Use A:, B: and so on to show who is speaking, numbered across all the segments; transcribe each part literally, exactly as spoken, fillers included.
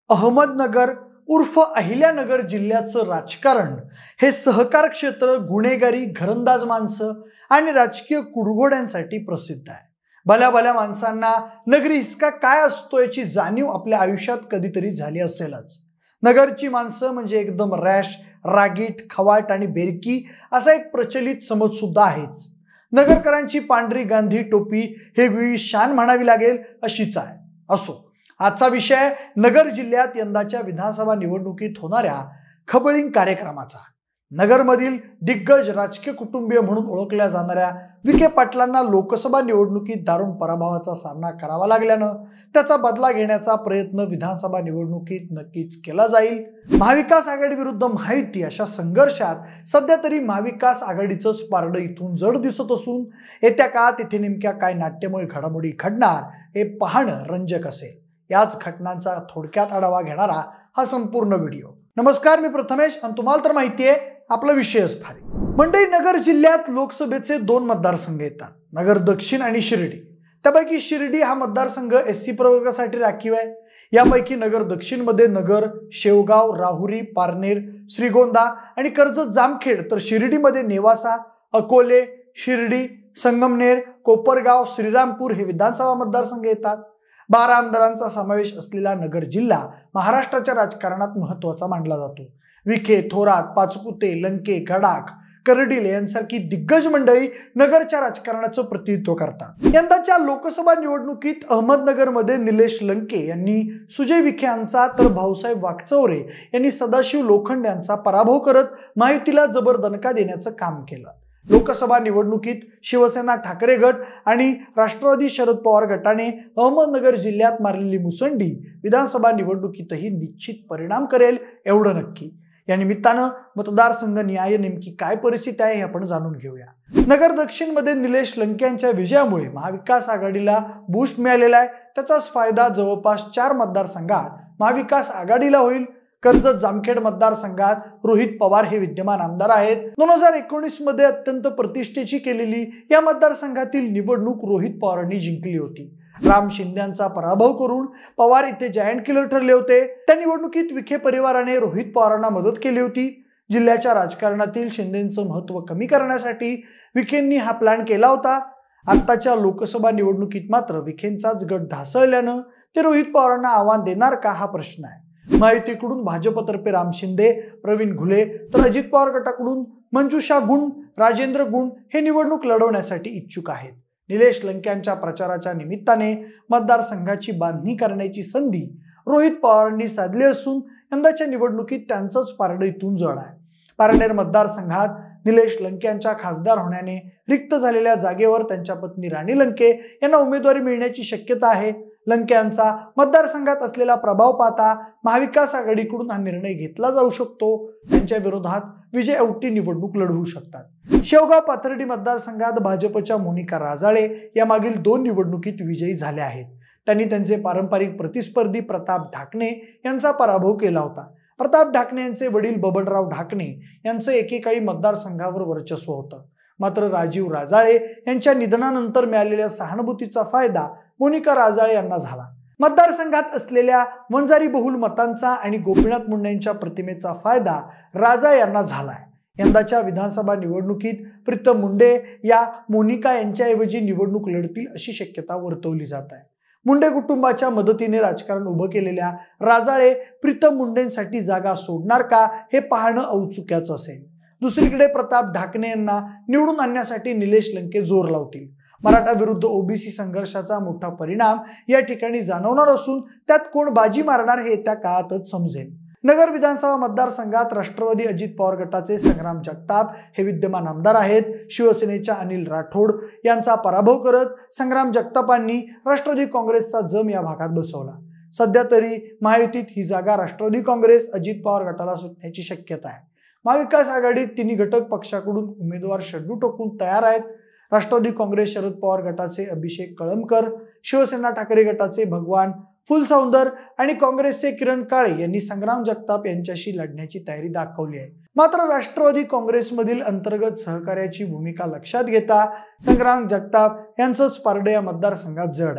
A: अहमदनगर उर्फ अहिल्यानगर जिल्ह्याचं राजकारण हे सहकार क्षेत्र, गुन्हेगारी, घरंदाज माणसं आणि राजकीय कुडघोड्यांसाठी प्रसिद्ध आहे। भल्या भल्या माणसांना नगरी हिसका काय असतो याची जाणीव आपल्या आयुष्यात कधीतरी झाली असेलच। नगरची माणसं म्हणजे एकदम रॅश, रागीट, खवाट आणि बेरकी असा एक प्रचलित समज सुद्धा आहेच। नगरकरांची पांढरी गांधी टोपी हे वेगळी शान म्हणावी लागेल अशीच आहे। असो, आजचा विषय नगर जिल्ह्यात यंदाच्या विधानसभा निवडणुकीत होणाऱ्या खबळींग कार्यक्रमाचा। नगरमधील दिग्गज राजकीय कुटुंबीय म्हणून ओळखल्या जाणाऱ्या विखे पाटलांना लोकसभा निवडणुकीत दारुण पराभवाचा सामना करावा लागल्यानं त्याचा बदला घेण्याचा प्रयत्न विधानसभा निवडणुकीत नक्कीच केला जाईल। महाविकास आघाडी विरुद्ध महायुती अशा संघर्षात सध्या तरी महाविकास आघाडीचंच पारडं इथून जड दिसत असून येत्या काळात इथे नेमक्या काय नाट्यमय घडामोडी घडणार हे पाहणं रंजक असेल। याच घटनांचा थोडक्यात आढावा घेणारा हा संपूर्ण व्हिडिओ। नमस्कार, मी प्रथमेश आणि तुम्हाला तर माहिती आहे आपला विषयच भारी। मंडई नगर जिल्ह्यात लोकसभेचे दोन मतदारसंघ येतात, नगर दक्षिण आणि शिर्डी। त्यापैकी शिर्डी हा मतदारसंघ एससी प्रवर्गासाठी राखीव आहे। यापैकी नगर दक्षिण मध्ये नगर, शेवगाव, राहुरी, पारनेर, श्रीगोंदा आणि कर्जत जामखेड, तर शिर्डीमध्ये नेवासा, अकोले, शिर्डी, संगमनेर, कोपरगाव, श्रीरामपूर हे विधानसभा मतदारसंघ येतात। बारा आमदारांचा समावेश असलेला नगर जिल्हा महाराष्ट्राच्या राजकारणात महत्त्वाचा मानला जातो। विखे, थोरात, पाचपुते, लंके, गडाख, कर्डिले यांसारखी दिग्गज मंडळी नगरच्या राजकारणाचं प्रतिनिधित्व करतात। यंदाच्या लोकसभा निवडणुकीत अहमदनगरमध्ये निलेश लंके यांनी सुजय विखे यांचा तर भाऊसाहेब वाकचौरे यांनी सदाशिव लोखंड यांचा पराभव करत महायुतीला जबर दणका देण्याचं काम केलं। लोकसभा निवडणुकीत शिवसेना ठाकरे गट आणि राष्ट्रवादी शरद पवार गटाने अहमदनगर जिल्ह्यात मारलेली मुसंडी विधानसभा निवडणुकीतही निश्चित परिणाम करेल एवढं नक्की। या निमित्तानं मतदारसंघ न्याय नेमकी काय परिस्थिती आहे हे आपण जाणून घेऊया। नगर दक्षिण मध्ये निलेश लंके यांच्या विजयामुळे महाविकास आघाडीला बूस्ट मिळालेला आहे। त्याचाच फायदा जवळपास चार मतदारसंघात महाविकास आघाडीला होईल। कर्जत जामखेड मतदारसंघात रोहित पवार हे विद्यमान आमदार आहेत। दोन हजार एकोणीस मध्ये अत्यंत प्रतिष्ठेची केलेली या मतदारसंघातील निवडणूक रोहित पवारांनी जिंकली होती। राम शिंदेचा पराभव करून पवार इथे जायंट किलर ठरले होते। त्या निवडणुकीत विखे परिवाराने रोहित पवारांना मदत केली होती। जिल्ह्याच्या राजकारणातील शिंदेचं महत्त्व कमी करण्यासाठी विखेंनी हा प्लॅन केला होता। आताच्या लोकसभा निवडणुकीत मात्र विखेंचाच गट ढासळल्यानं ते रोहित पवारांना आव्हान देणार का हा प्रश्न आहे। महायुतीकडून भाजपतर्फे राम शिंदे, प्रवीण घुले तर अजित पवार गटाकडून मंजुषा गुण, राजेंद्र गुण हे निवडणूक लढवण्यासाठी इच्छुक आहेत। निलेश लंक्यांच्या प्रचाराच्या निमित्ताने मतदारसंघाची बांधणी करण्याची संधी रोहित पवारांनी साधली असून यंदाच्या निवडणुकीत त्यांचंच पारडं इथून जड आहे। पारनेर मतदारसंघात निलेश लंक्यांच्या खासदार होण्याने रिक्त झालेल्या जागेवर त्यांच्या पत्नी राणी लंके यांना उमेदवारी मिळण्याची शक्यता आहे। लंके यांचा मतदारसंघात असलेला प्रभाव पाहता महाविकास आघाडीकडून हा निर्णय घेतला जाऊ शकतो। त्यांच्या विरोधात विजय औटी निवडणूक लढवू शकतात। शेवगाव पाथर्डी मतदारसंघात भाजपच्या मोनिका राजाळे या मागील दोन निवडणुकीत विजयी झाल्या आहेत। त्यांनी त्यांचे पारंपरिक प्रतिस्पर्धी प्रताप ढाकणे यांचा पराभव केला होता। प्रताप ढाकणे यांचे वडील बबनराव ढाकणे यांचं एकेकाळी मतदारसंघावर वर्चस्व होतं। मात्र राजीव राजाळे यांच्या निधनानंतर मिळालेल्या सहानुभूतीचा फायदा मोनिका राजाळे यांना झाला। मतदारसंघात असलेल्या वंजारी बहुल मतांचा आणि गोपीनाथ मुंडे यांच्या प्रतिमेचा फायदा राजाळे यांना झालाय। यंदाच्या विधानसभा निवडणुकीत प्रीतम मुंडे या मोनिका यांच्याऐवजी निवडणूक लढतील अशी शक्यता वर्तवली जात आहे। मुंडे कुटुंबाच्या मदतीने राजकारण उभं केलेल्या राजाळे प्रीतम मुंडेंसाठी जागा सोडणार का हे पाहणं औत्सुक्याचं असेल। दुसरीकडे प्रताप ढाकणे यांना निवडून आणण्यासाठी निलेश लंके जोर लावतील। मराठा विरुद्ध ओबीसी संघर्षाचा मोठा परिणाम या ठिकाणी जाणवणार असून त्यात कोण बाजी मारणार हे त्या काळातच समजेल। नगर विधानसभा मतदारसंघात राष्ट्रवादी अजित पवार गटाचे संग्राम जगताप हे विद्यमान आमदार आहेत। शिवसेनेच्या अनिल राठोड यांचा पराभव करत संग्राम जगतापांनी राष्ट्रवादी काँग्रेसचा जम या भागात बसवला। सध्या तरी महायुतीत ही जागा राष्ट्रवादी काँग्रेस अजित पवार गटाला सुटण्याची शक्यता आहे। महाविकास आघाडीत तिन्ही घटक पक्षाकडून उमेदवार शड्डू टोकून तयार आहेत। राष्ट्रवादी काँग्रेस शरद पवार गटाचे अभिषेक कळमकर, शिवसेना ठाकरे गटाचे भगवान फुलसौंदर आणि काँग्रेसचे किरण काळे यांनी संग्राम जगताप यांच्याशी लढण्याची तयारी दाखवली आहे। मात्र राष्ट्रवादी काँग्रेसमधील अंतर्गत सहकार्याची भूमिका लक्षात घेता संग्राम जगताप यांचंच पारडं या मतदारसंघात जड आहे।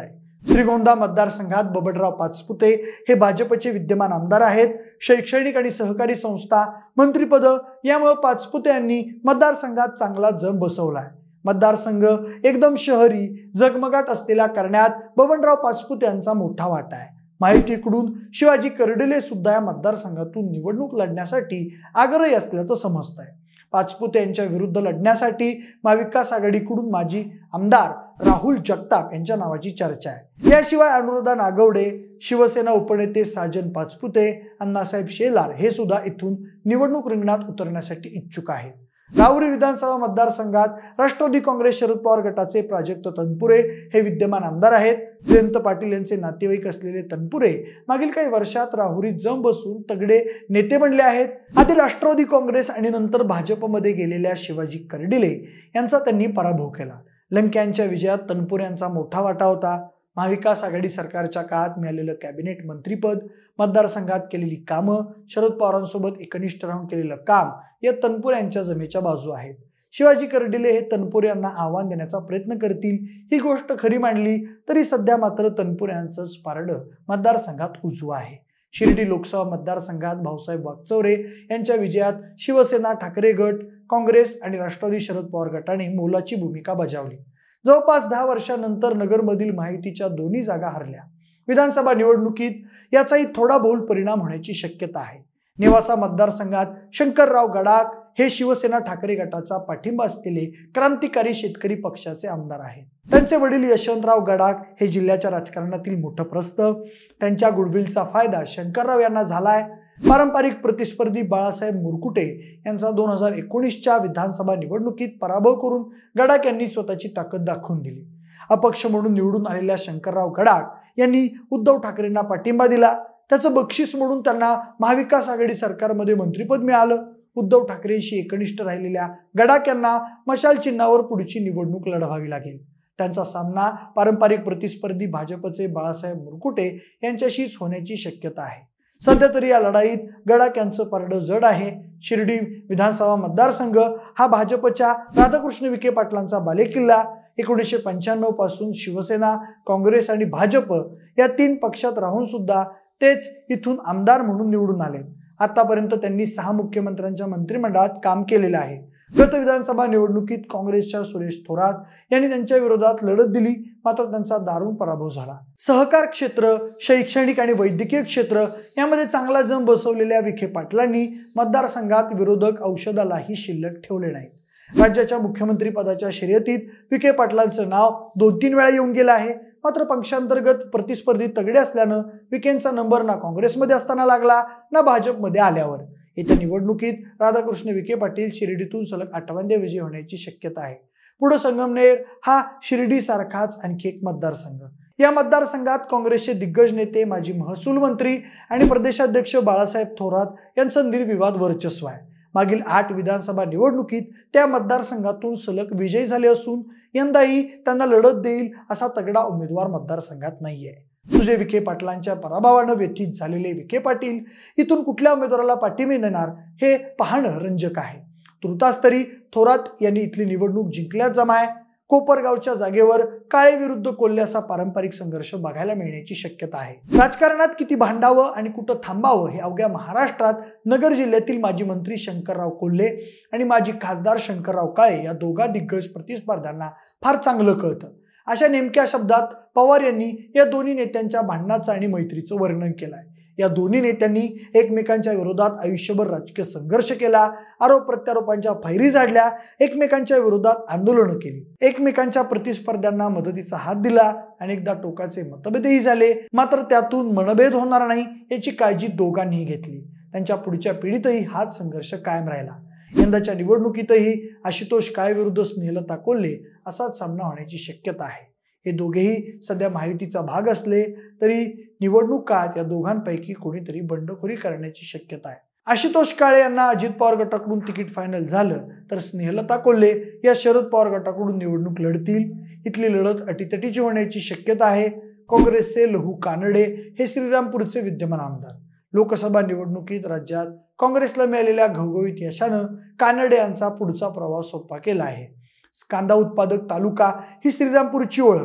A: श्रीगोंदा मतदारसंघात बबनराव पाचपुते हे भाजपचे विद्यमान आमदार आहेत. शैक्षणिक आणि सहकारी संस्था, मंत्रिपद यामुळे पाचपुते यांनी मतदारसंघात चांगला जम बसवलाय. मतदारसंघ एकदम शहरी झगमगाट असलेला करण्यात बबनराव पाचपुते यांचा मोठा वाटा आहे. माहितीकडून शिवाजी कर्डिले सुद्धा या मतदारसंघातून निवडणूक लढण्यासाठी आग्रही असल्याचं समजतंय. पाचपुते यांच्या विरुद्ध लढण्यासाठी महाविकास आघाडीकडून माजी आमदार राहुल जगताप यांच्या नावाची चर्चा आहे. याशिवाय अनुराधा नागवडे, शिवसेना उपनेते साजन पाचपुते, अण्णासाहेब शेलार हे सुद्धा इथून निवडणूक रिंगणात उतरण्यासाठी इच्छुक आहेत. राहुरी विधानसभा मतदारसंघात राष्ट्रवादी काँग्रेस शरद पवार गटाचे प्राजक्त तनपुरे हे विद्यमान आमदार आहेत. जयंत पाटील यांचे नातेवाईक असलेले तनपुरे मागील काही वर्षात राहुरीत जम बसून तगडे नेते बनले आहेत. आधी राष्ट्रवादी काँग्रेस आणि नंतर भाजपमध्ये गेलेल्या शिवाजी कर्डिले यांचा त्यांनी पराभव केला. लंके यांच्या विजयात तनपुरे यांचा मोठा वाटा होता. महाविकास आघाडी सरकारच्या काळात मिळालेलं कॅबिनेट मंत्रीपद, मतदारसंघात केलेली कामं, शरद पवारांसोबत एकनिष्ठ राहून केलेलं काम या तनपुरे यांच्या जमेच्या बाजू आहेत. शिवाजी कर्डिले हे तनपुरे यांना आव्हान देण्याचा प्रयत्न करतील ही गोष्ट खरी मांडली तरी सध्या मात्र तनपुरे यांचंच पारडं मतदारसंघात उजवं आहे. शिर्डी लोकसभा मतदारसंघात भाऊसाहेब वागचौरे यांच्या विजयात शिवसेना, ठाकरे गट, काँग्रेस आणि राष्ट्रवादी शरद पवार गटाने मोलाची भूमिका बजावली. जवळपास दहा वर्षांनंतर नगरमधील महायुतीच्या दोन्ही जागा हरल्या. विधानसभा निवडणुकीत याचाही थोडा बहुल परिणाम होण्याची शक्यता आहे. नेवासा मतदारसंघात शंकरराव गडाख हे शिवसेना ठाकरे गटाचा पाठिंबा असलेले क्रांतिकारी शेतकरी पक्षाचे आमदार आहेत. त्यांचे वडील यशवंतराव गडाख हे जिल्ह्याच्या राजकारणातील मोठं प्रस्थ. त्यांच्या गुडविलचा फायदा शंकरराव यांना झालाय. पारंपरिक प्रतिस्पर्धी बाळासाहेब मुरकुटे यांचा दोन हजार एकोणीसच्या विधानसभा निवडणुकीत पराभव करून गडाख यांनी स्वतःची ताकद दाखवून दिली. अपक्ष म्हणून निवडून आलेल्या शंकरराव गडाख यांनी उद्धव ठाकरेंना पाठिंबा दिला. त्याचं बक्षीस म्हणून त्यांना महाविकास आघाडी सरकारमध्ये मंत्रिपद मिळालं. उद्धव ठाकरेंशी एकनिष्ठ राहिलेल्या गडाख यांना मशाल चिन्हावर पुढची निवडणूक लढवावी लागेल. त्यांचा सामना पारंपरिक प्रतिस्पर्धी भाजपचे बाळासाहेब मुरकुटे यांच्याशीच होण्याची शक्यता आहे. सध्या तरी या लढाईत गडाख यांचं पारडं जड आहे. शिर्डी विधानसभा मतदारसंघ हा भाजपच्या राधाकृष्ण विखे पाटलांचा बालेकिल्ला. एकोणीसशे पंच्याण्णव पासून शिवसेना, काँग्रेस आणि भाजप या तीन पक्षात राहून सुद्धा तेच इथून आमदार म्हणून निवडून आले. आतापर्यंत त्यांनी सहा मुख्यमंत्र्यांच्या मंत्रिमंडळात काम केलेलं आहे. गत विधानसभा निवडणुकीत काँग्रेसच्या सुरेश थोरात यांनी त्यांच्या विरोधात लढत दिली, मात्र त्यांचा दारुण पराभव झाला. सहकार क्षेत्र, शैक्षणिक आणि वैद्यकीय क्षेत्र यामध्ये चांगला जम बसवलेल्या विखे पाटलांनी मतदारसंघात विरोधक औषधालाही शिल्लक ठेवले नाही. राज्याच्या मुख्यमंत्री पदाच्या शर्यतीत विखे पाटलांचं नाव दोन तीन वेळा येऊन गेलं आहे. मात्र पक्षांतर्गत प्रतिस्पर्धी तगडे असल्यानं विखेंचा नंबर ना काँग्रेसमध्ये असताना लागला ना भाजपमध्ये आल्यावर. येत्या निवडणुकीत राधाकृष्ण विखे पाटील शिर्डीतून सलग आठव्यांदा विजयी होण्याची शक्यता आहे. पुढे संगमनेर हा शिर्डी सारखाच आणखी एक मतदारसंघ. या मतदारसंघात काँग्रेसचे दिग्गज नेते, माजी महसूल मंत्री आणि प्रदेशाध्यक्ष बाळासाहेब थोरात यांचं निर्विवाद वर्चस्व आहे. मागील आठ विधानसभा निवडणुकीत त्या मतदारसंघातून सलग विजयी झाले असून यंदाही त्यांना लढत देईल असा तगडा उमेदवार मतदारसंघात नाहीये. सुजय विखे पाटलांच्या पराभवानं व्यथित झालेले विखे पाटील इथून कुठल्या उमेदवाराला पाठिंबा देणार हे पाहणं रंजक आहे. तुर्तास तरी थोरात यांनी इथली निवडणूक जिंकल्याच जमाय. कोपरगावच्या जागेवर काळे विरुद्ध कोल्हे असा पारंपरिक संघर्ष बघायला मिळण्याची शक्यता आहे. राजकारणात किती भांडावं आणि कुठं थांबावं हे अवघ्या महाराष्ट्रात नगर जिल्ह्यातील माजी मंत्री शंकरराव कोल्हे आणि माजी खासदार शंकरराव काळे या दोघा दिग्गज प्रतिस्पर्ध्यांना फार चांगलं कळतं. अशा नेमक्या शब्दात पवार यांनी या दोन्ही नेत्यांच्या भांडणाचं आणि मैत्रीचं वर्णन केलंय. या दोन्ही नेत्यांनी एकमेकांच्या विरोधात आयुष्यभर राजकीय संघर्ष केला, आरोप प्रत्यारोपांच्या फैरी झाडल्या, एकमेकांच्या विरोधात आंदोलनं केली, एकमेकांच्या प्रतिस्पर्ध्यांना मदतीचा हात दिला, अनेकदा टोकाचे मतभेदही झाले. मात्र त्यातून मनभेद होणार नाही याची काळजी दोघांनीही घेतली. त्यांच्या पुढच्या पिढीतही हाच संघर्ष कायम राहिला. यंदाच्या निवडणुकीतही आशुतोष काळे विरुद्ध स्नेहलता कोल्हे असाच सामना होण्याची शक्यता आहे. हे दोघेही सध्या महायुतीचा भाग असले तरी निवडणूक काळात या दोघांपैकी कोणीतरी बंडखोरी करण्याची शक्यता आहे. आशुतोष काळे यांना अजित पवार गटाकडून तिकीट फायनल झालं तर स्नेहलता कोल्हे या शरद पवार गटाकडून निवडणूक लढतील. इथली लढत अटीतटीची होण्याची शक्यता आहे. काँग्रेसचे लहू कानडे हे श्रीरामपूरचे विद्यमान आमदार. लोकसभा निवडणुकीत राज्यात काँग्रेसला मिळालेल्या घवघवीत यशानं कानडे यांचा पुढचा प्रवास सोपा केला आहे. कांदा उत्पादक तालुका ही श्रीरामपूरची ओळख.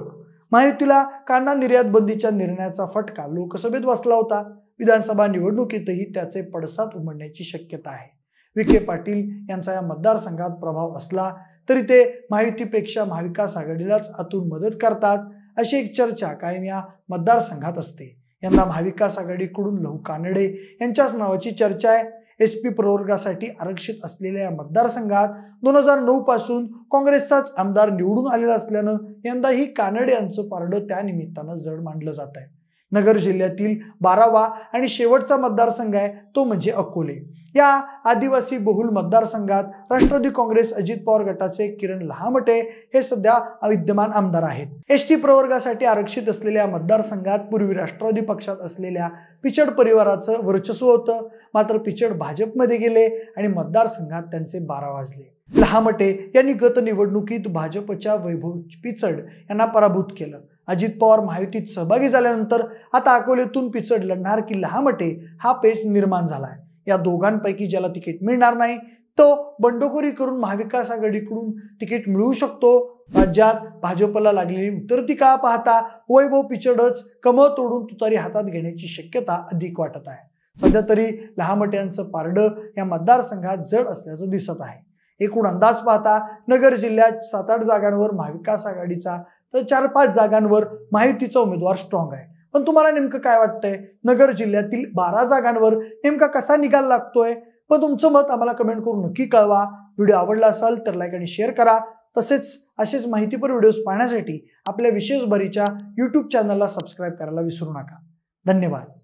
A: महायुतीला कांदा निर्यात बंदीच्या निर्णयाचा फटका लोकसभेत बसला होता. विधानसभा निवडणुकीतही त्याचे पडसाद उमटण्याची शक्यता आहे. विखे पाटील यांचा या मतदारसंघात प्रभाव असला तरी ते महायुतीपेक्षा महाविकास आघाडीलाच आतून मदत करतात अशी एक चर्चा कायम या मतदारसंघात असते. यंदा महाविकास आघाडीकडून लहू कानडे यांच्याच नावाची चर्चा आहे. एस पी प्रवर्गासाठी आरक्षित असलेल्या या मतदारसंघात दोन हजार नऊ पासून काँग्रेसचाच आमदार निवडून आलेला असल्यानं यंदाही कानडे यांचं पारडं त्या निमित्तानं जड मानलं जात आहे. नगर जिल्ह्यातील बारावा आणि शेवटचा मतदारसंघ आहे तो म्हणजे अकोले. या आदिवासी बहुल मतदारसंघात राष्ट्रवादी काँग्रेस अजित पवार गटाचे किरण लहामटे हे सध्या विद्यमान आमदार आहेत. एस टी प्रवर्गासाठी आरक्षित असलेल्या मतदारसंघात पूर्वी राष्ट्रवादी पक्षात असलेल्या पिचड परिवाराचं वर्चस्व होतं. मात्र पिचड भाजपमध्ये गेले आणि मतदारसंघात त्यांचे बारा वाजले. लहामटे यांनी गत निवडणुकीत भाजपच्या वैभव पिचड यांना पराभूत केलं. अजित पवार महायुतीत सहभागी झाल्यानंतर आता अकोलेतून पिचड लढणार की लहामटे हा पेच निर्माण झालाय. या दोघांपैकी ज्याला तिकीट मिळणार नाही तो बंडखोरी करून महाविकास आघाडीकडून तिकीट मिळवू शकतो. राज्यात भाजपला लागलेली उतरती काळ पाहता वैभव पिचडच कमळ तोडून तुतारी हातात घेण्याची शक्यता अधिक वाटत आहे. सध्या तरी लहामटे यांचं पारडं या मतदारसंघात जड असल्याचं दिसत आहे. एकूण अंदाज पाहता नगर जिल्ह्यात सात आठ जागांवर महाविकास आघाडीचा तर चार पाच जागांवर महायुतीचा उमेदवार स्ट्रॉंग आहे. पण तुम्हाला नेमकं काय वाटतंय? नगर जिल्ह्यातील बारा जागांवर नेमका कसा निकाल लागतोय? पण तुमचं मत आम्हाला कमेंट करून नक्की कळवा. व्हिडिओ आवडला असेल तर लाईक आणि शेअर करा. तसेच असेच माहितीपर व्हिडिओज पाहण्यासाठी आपल्या विशेष भरीच्या यूट्यूब चॅनलला सबस्क्राईब करायला विसरू नका. धन्यवाद.